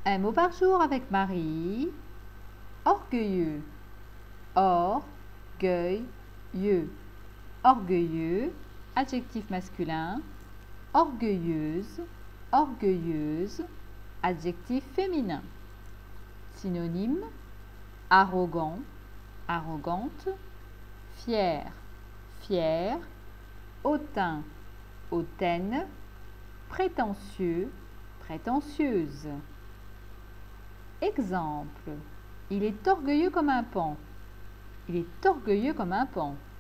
Un mot par jour avec Marie. Orgueilleux. Orgueilleux. Orgueilleux, adjectif masculin. Orgueilleuse. Orgueilleuse, adjectif féminin. Synonyme: arrogant, arrogante. Fier, fier. Hautain, hautaine. Prétentieux, prétentieuse. Exemple: il est orgueilleux comme un paon. Il est orgueilleux comme un paon.